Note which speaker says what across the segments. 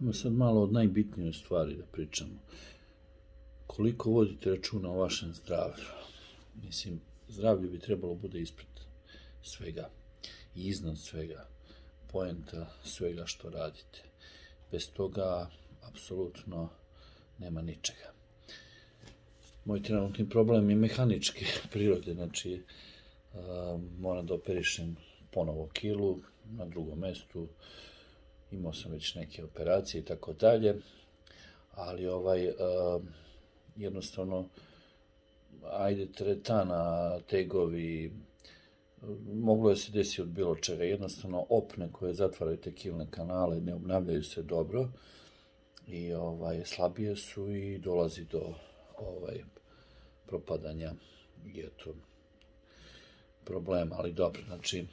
Speaker 1: Ajmo sad malo od najbitnije stvari da pričamo. Koliko vodite računa o vašem zdravlju? Mislim, zdravlje bi trebalo bude ispred svega i iznad svega, poenta svega što radite. Bez toga, apsolutno, nema ničega. Moj trenutni problem je mehaničke prirode, znači moram da operišem ponovo kilu na drugom mestu, imao sam već neke operacije i tako dalje, ali jednostavno, ajde, teretana, tegovi, moglo je se desiti od bilo čega, jednostavno opne koje zatvaraju te kilne kanale ne obnavljaju se dobro i slabije su i dolazi do propadanja i eto problema, ali dobro, znači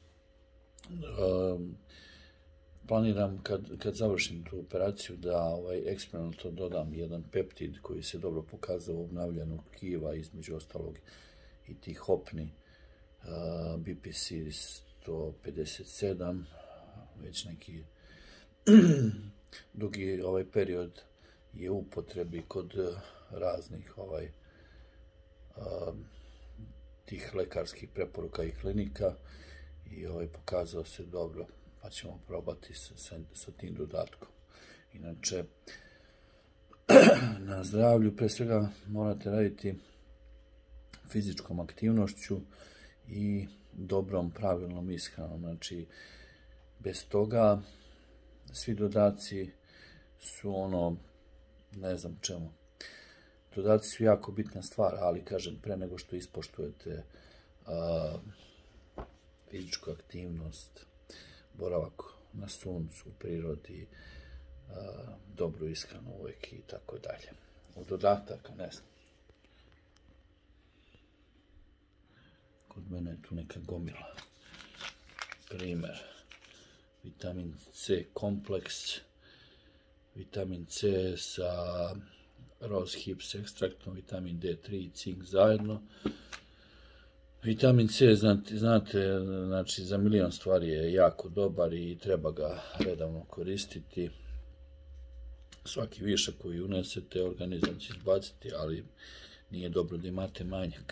Speaker 1: planiram kad završim tu operaciju da eksperimentalno dodam jedan peptid koji se dobro pokazao u obnavljanju tkiva, između ostalog i tih opni BPC 157, već neki dugi period je u upotrebi kod raznih tih lekarskih preporuka i klinika i pokazao se dobro, pa ćemo probati sa tim dodatkom. Inače, na zdravlju pre svega morate raditi fizičkom aktivnošću i dobrom, pravilnom ishranom. Znači, bez toga svi dodaci su ne znam čemu. Dodaci su jako bitna stvar, ali kažem, pre nego što ispoštujete fizičku aktivnost, boravak na suncu, u prirodi, dobru ishranu uvek i tako dalje. Od dodataka, ne znam. Kod mene je tu neka gomila. Primer, vitamin C kompleks, vitamin C sa rose hips ekstraktom, vitamin D3 i cink zajedno. Vitamin C, znate, znači za milion stvari je jako dobar i treba ga redovno koristiti. Svaki višak koji unesete, organizam će izbaciti, ali nije dobro da imate manjak.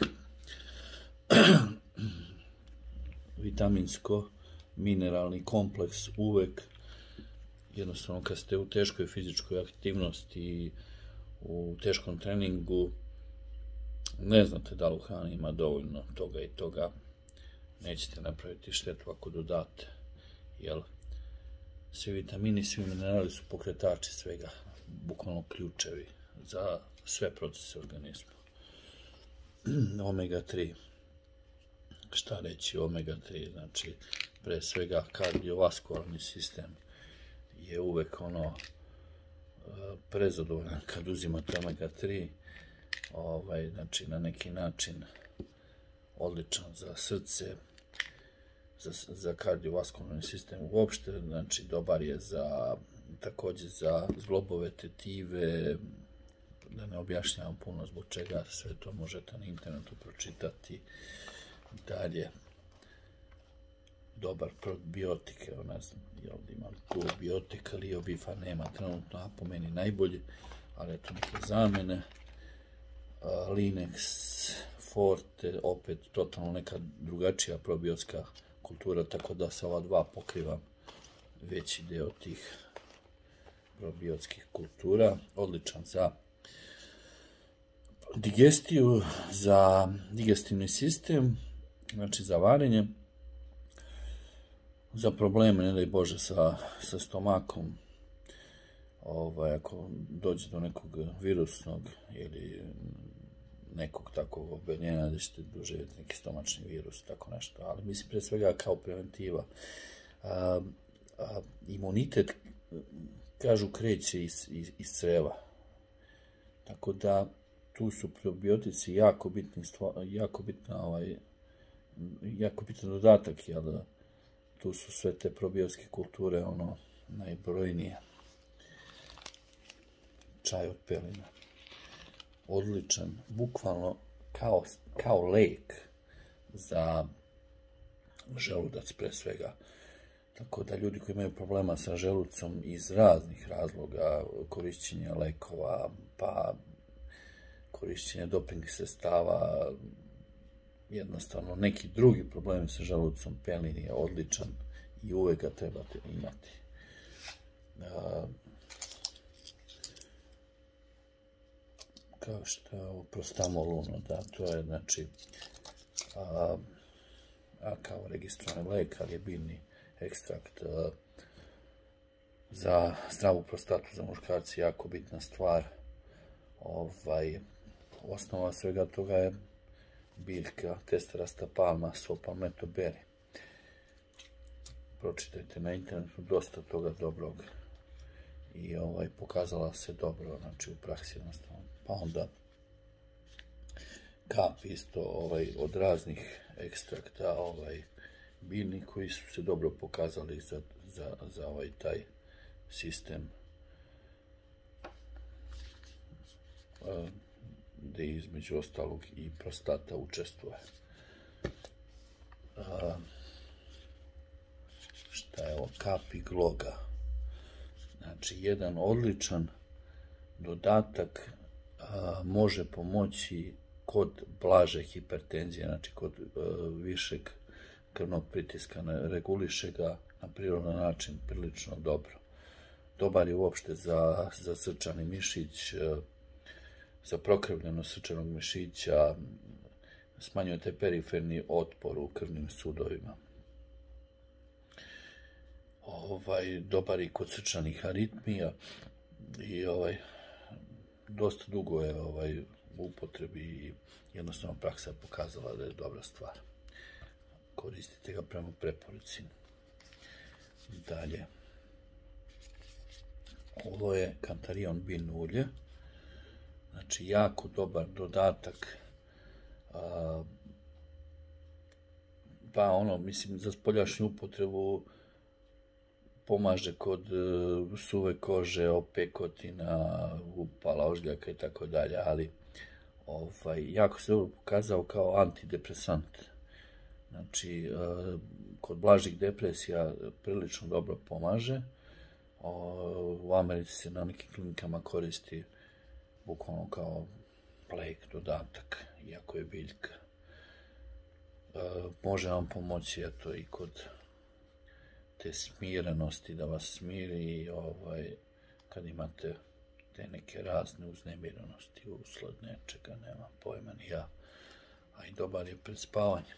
Speaker 1: Vitaminsko-mineralni kompleks uvek, jednostavno kad ste u teškoj fizičkoj aktivnosti i u teškom treningu, ne znate da li u hrani ima dovoljno toga i toga, nećete napraviti štetu ako dodate, jer svi vitamini, svi minerali su pokretači svega, bukvalno ključevi za sve procese organizma. Omega 3. Šta reći omega 3? Znači, pre svega kardiovaskularni sistem je uvek prezadovoljan kad uzimate omega 3, znači na neki način odličan za srce, za kardiovaskularni sistem uopšte, znači dobar je takođe za zglobove tetive, da ne objašnjavam puno zbog čega, sve to možete na internetu pročitati. Dalje, dobar probiotik, evo ne znam, ovdje imam probiotika, Liobifa nema trenutno, a po meni najbolji, ali eto neke zamene. Linex, Forte, opet totalno neka drugačija probiotska kultura, tako da sa ova dva pokrivam veći deo tih probiotskih kultura. Odličan za digestiju, za digestivni sistem, znači za varenje, za probleme, ne daj Bože, sa stomakom, ako dođe do nekog virusnog ili nekog takvog oboljenja da ćete doživjeti neki stomačni virus, tako nešto, ali mislim pre svega kao preventiva. Imunitet, kažu, kreće iz creva, tako da tu su probiotici jako bitan dodatak, jer tu su sve te probiotske kulture najbrojnije. Čaj od pelina, odličan, bukvalno kao lek za želudac pre svega. Tako da ljudi koji imaju problema sa želucom iz raznih razloga, korišćenja lekova, pa korišćenja doping sredstava, jednostavno neki drugi problemi sa želucom, pelin je odličan i uvek ga trebate imati. Kao što je ovo prostamoluno, da, to je znači kao registrovani lek, ali je biljni ekstrakt za zdravu prostatu za muškarci, jako bitna stvar. Osnova svega toga je biljka testerasta palma, Palmetto berry. Pročitajte na internetu dosta toga dobrog i pokazala se dobro, znači u praksi jednostavno. Pa onda kap isto od raznih ekstrakta biljnih koji su se dobro pokazali za taj sistem gde između ostalog i prostata učestvuje. Šta je ovo? Kap igloga. Znači, jedan odličan dodatak može pomoći kod blaže hipertenzije, znači kod višeg krvnog pritiska, reguliše ga na prirodan način prilično dobro. Dobar je uopšte za srčani mišić, za prokrvljenost srčanog mišića, smanjuje taj periferni otpor u krvnim sudovima. Dobar je kod srčanih aritmija i dosta dugo je u upotrebi i jednostavno praksa je pokazala da je dobra stvar. Koristite ga prema preporuci. Dalje. Ovo je kantarion biljno ulje. Znači, jako dobar dodatak. Pa mislim, za spoljašnju upotrebu pomaže kod suve kože, opekotina, upala, ožljaka i tako dalje, ali jako se dobro pokazao kao antidepresant. Znači, kod blažih depresija prilično dobro pomaže. U Americi se na nekim klinikama koristi bukvalno kao lek, dodatak, iako je biljka. Može vam pomoći i kod te smirenosti, da vas smiri kad imate te neke razne uznemirenosti usled nečega, nema pojma ni ja, a i dobar je pred spavanjem.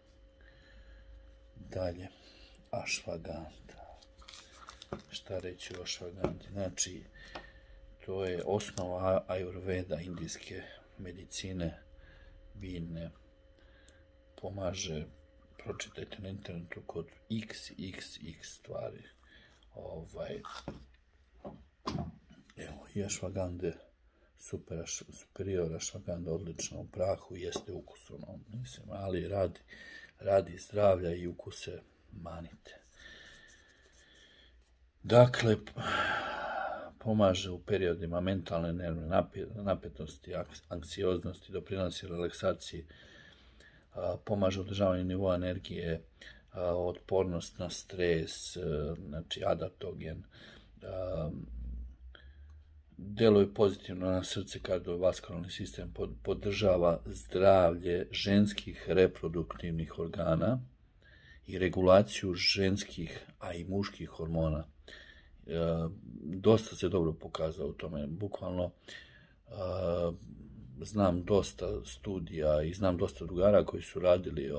Speaker 1: Dalje, ašvaganda. Šta reći o ašvaganti? Znači, to je osnova ajurveda, indijske medicine, biljne, pomaže, pročitajte na internetu kod XXX stvari. Evo, i ašvagande, superior ašvaganda, odlična u prahu, jeste ukusom, mislim, ali radi zdravlja i ukuse manite. Dakle, pomaže u periodima mentalne nervne napetosti, anksioznosti, doprinosi relaksaciji, pomaže održavanju nivoa energije, otpornost na stres, znači adaptogen, deluje pozitivno na srce, kardiovaskularni sistem, podržava zdravlje ženskih reproduktivnih organa i regulaciju ženskih, a i muških hormona. Dosta se dobro pokazao u tome. Bukvalno znam dosta studija i znam dosta drugara koji su radili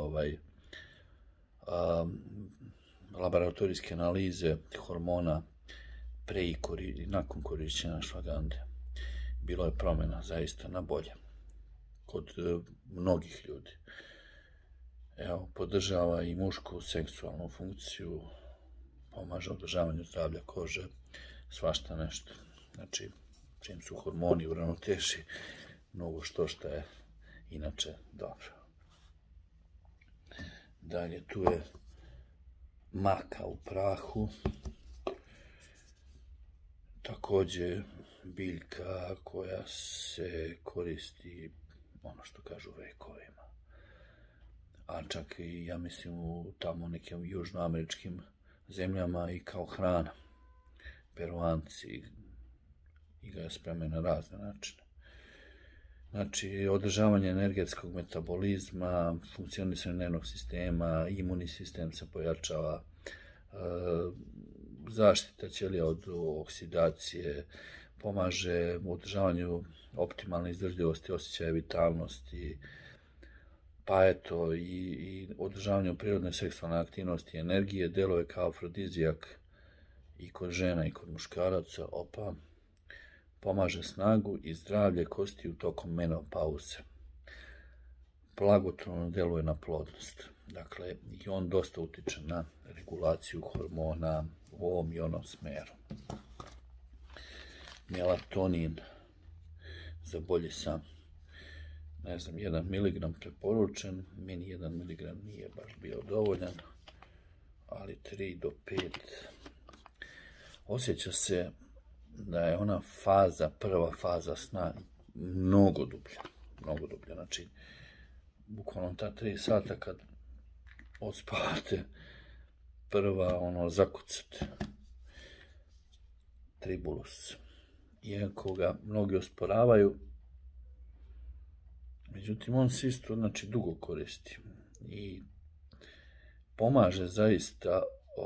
Speaker 1: laboratorijske analize hormona pre i nakon korišćenja ašvagande. Bilo je promjena zaista na bolje kod mnogih ljudi. Evo, podržava i mušku seksualnu funkciju, pomaže održavanju zdravlja kože, svašta nešto. Znači, čim su hormoni u ravnoteži, mnogo što je inače dobro. Dalje, tu je maka u prahu, također biljka koja se koristi, ono što kažu, vekovima. A čak i, ja mislim, u tamo nekim južnoameričkim zemljama i kao hrana. Peruanci i ga spremaju na razne načine. Znači, održavanje energetskog metabolizma, funkcionisanje nervnog sistema, imunni sistem se pojačava, zaštita ćelija od oksidacije, pomaže u održavanju optimalne izdržljivosti, osjećaja vitalnosti, pa eto i održavanju prirodne seksualne aktivnosti i energije, deluje kao afrodizijak i kod žena i kod muškaraca, pomaže snagu i zdravlje kostiju tokom menopauze. Blagotvorno deluje na plodnost. Dakle, i on dosta utiče na regulaciju hormona u ovom i onom smeru. Melatonin za bolji san. Ne znam, 1 mg preporučen, meni 1 mg nije baš bio dovoljan, ali 3 do 5. Osjeća se da je ona prva faza sna mnogo dublja. Znači, bukvalno ta 3 sata kad odspavate, prva zakucate. Tribulus. Iako ga mnogi osporavaju, međutim, on se isto, znači, dugo koristi i pomaže zaista,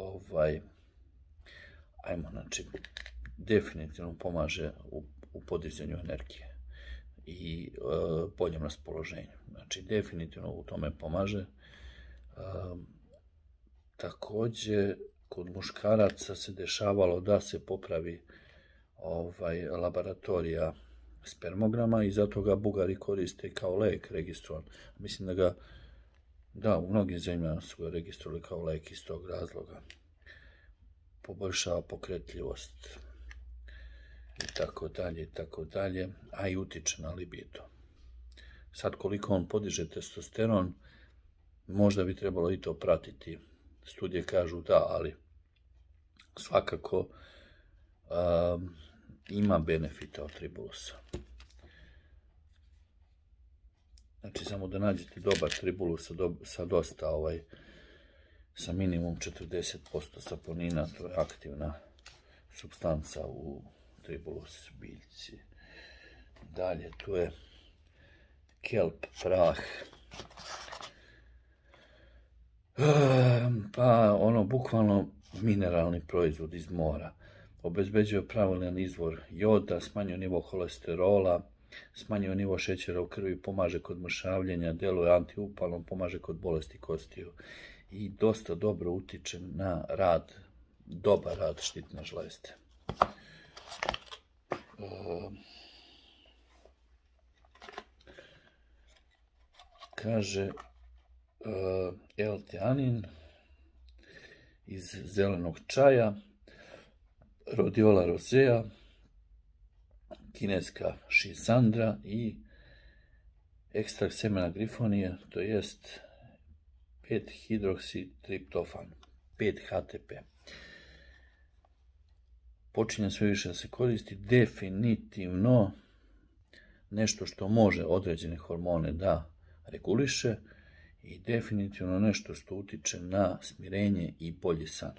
Speaker 1: znači, definitivno pomaže u podizanju energije i boljem raspoloženju. Znači, definitivno u tome pomaže. Također, kod muškaraca se dešavalo da se popravi laboratorija spermograma i zato ga Bugari koriste kao lek registrovan. Mislim da ga, da, u mnogim zemljama su ga registrovali kao lek iz tog razloga. Poboljšava pokretljivost i tako dalje, a i utiče na libido. Sad koliko on podiže testosteron, možda bi trebalo i to pratiti. Studije kažu da, ali svakako ima benefita od tribulusa. Znači, samo da nađete dobar tribulus sa dosta, sa minimum 40% saponina, to je aktivna supstanca u tribulus biljci. Dalje, tu je kelp prah. Pa, bukvalno mineralni proizvod iz mora. Obezbeđuje pravilan izvor joda, smanjuje nivo holesterola, smanjuje nivo šećera u krvi, pomaže kod mršavljenja, deluje antiupalno, pomaže kod bolesti kostiju i dosta dobro utiče na dobar rad štitne žlezde. Kaže L-teanin iz zelenog čaja, Rhodiola rosea, kineska šisandra i ekstrakt semena grifonije, to jest 5-hidroksitriptofan, 5-HTP. Počinje sve više da se koristi, definitivno nešto što može određene hormone da reguliše i definitivno nešto što utiče na smirenje i bolji san.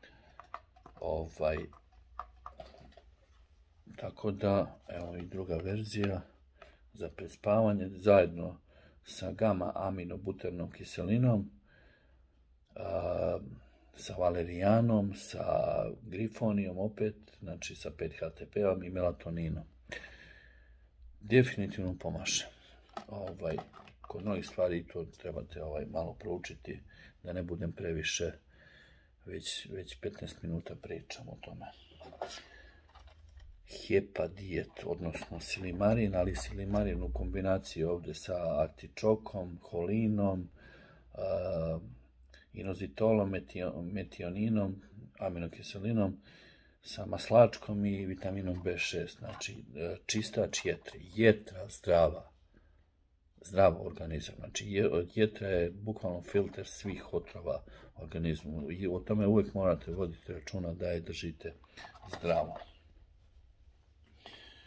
Speaker 1: Tako da, evo i druga verzija za prespavanje, zajedno sa gamma-aminobuternom kiselinom, sa valerijanom, sa grifonijom opet, znači sa 5-HTP-om i melatoninom. Definitivno pomaže. Kod mnogih stvari to trebate malo proučiti, da ne budem previše, već 15 minuta pričam o tome. Hepa dijet, odnosno silimarin, ali silimarin u kombinaciji ovdje sa artičokom, holinom, inozitolom, metioninom, aminokiselinom, sa maslačkom i vitaminom B6. Znači, čistač jetra zdrav organizam. Znači, jetra je bukvalno filter svih otrova organizmu i o tome uvijek morate voditi računa da je držite zdravo.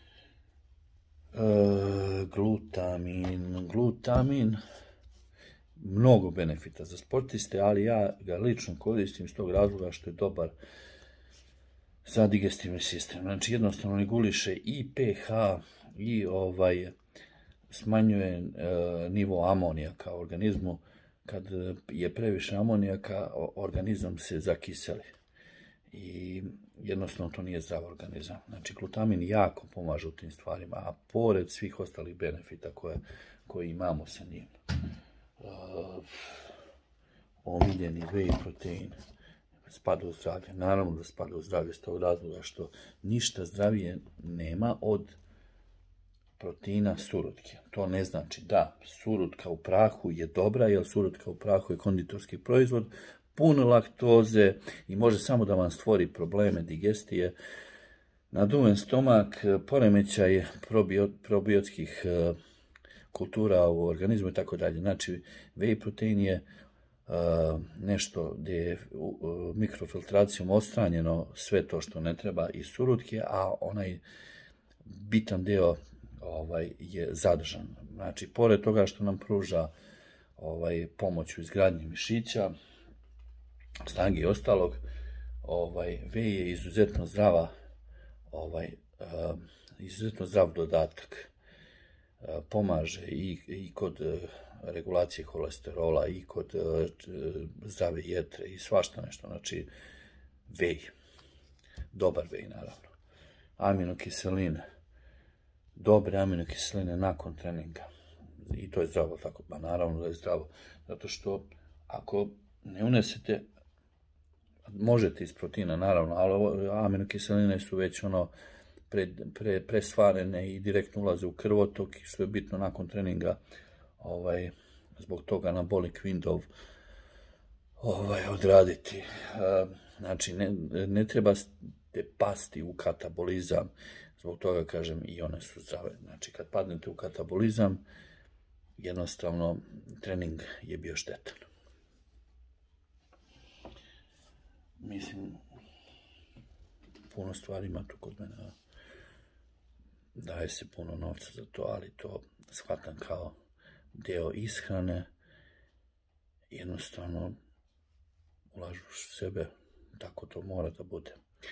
Speaker 1: Glutamin mnogo benefita za sportiste, ali ja ga lično koristim iz tog razloga što je dobar za digestivni sistem. Znači, jednostavno reguliše i pH i smanjuje nivo amonijaka u organizmu. Kad je previše amonijaka, organizam se zakiseli i jednostavno to nije zdrav organizam. Znači, glutamin jako pomaže u tim stvarima, a pored svih ostalih benefita koje imamo sa njim. Omiljeni whey protein spada u zdravlje. Naravno da spada u zdravlje s tog razloga što ništa zdravije nema od proteina surutke. To ne znači da surutka u prahu je dobra, jer surutka u prahu je konditorski proizvod, puno laktoze i može samo da vam stvori probleme digestije, naduven stomak, poremećaj probiotskih kultura u organizmu i tako dalje. Znači, whey protein je nešto gdje je mikrofiltracijom odstranjeno sve to što ne treba iz surutke, a onaj bitan deo je zadržan. Znači, pored toga što nam pruža pomoć u izgradnji mišića, snage i ostalog, whey je izuzetno zdrav dodatak. Pomaže i kod regulacije holesterola, i kod zdrave jetre i svašta nešto. Znači, whey. Dobar whey, naravno. Aminokiseline. Dobre aminokiseline nakon treninga. I to je zdravo, tako? Pa naravno da je zdravo. Zato što ako ne unesete, možete iz proteina, naravno, ali aminokiseline su već presvarene i direktno ulaze u krvotok, što je bitno nakon treninga, zbog toga anabolic window odraditi. Znači, ne treba ste pasti u katabolizam, zbog toga kažem i one su zdrave. Znači, kad padnete u katabolizam, jednostavno trening je bio štetan. Mislim, puno stvari ima tu kod mene. Daje se puno novca za to, ali to shvatam kao deo ishrane. Jednostavno ulažuš u sebe, tako to mora da bude.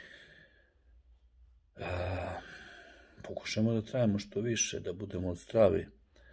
Speaker 1: Pokušamo da trajemo što više, da budemo zdravi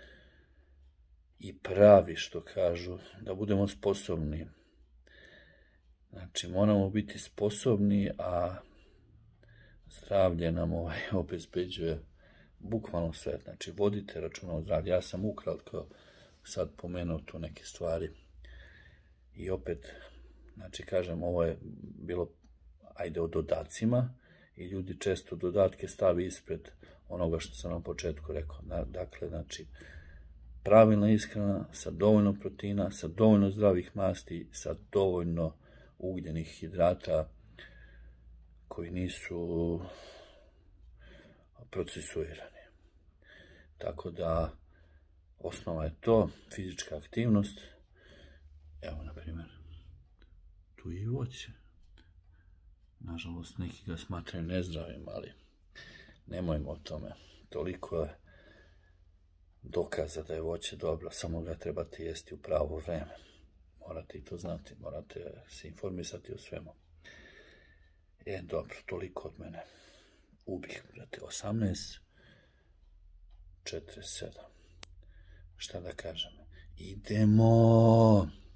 Speaker 1: i pravi, što kažu, da budemo sposobni. Znači, moramo biti sposobni, a zdravlje nam obezbeđuje bukvalno sve. Znači, vodite računa o zdravlju. Ja sam ukratko sad pomenuo tu neke stvari. I opet, znači, kažem, ovo je bilo, ajde, o dodacima, i ljudi često dodatke stavi ispred onoga što sam na početku rekao. Dakle, znači, pravilna ishrana sa dovoljno proteina, sa dovoljno zdravih masti, sa dovoljno ugljenih hidrata koji nisu procesuirani. Tako da, osnova je to, fizička aktivnost. Evo, na primjer, tu je i voće. Nažalost, neki ga smatraju nezdravim, ali nemojmo o tome. Toliko je dokaza da je voće dobro, samo ga trebate jesti u pravo vreme. Morate i to znati, morate se informisati o svemu. Dobro, toliko od mene. Ubih, brate, 18:47. Šta da kažem? Idemo!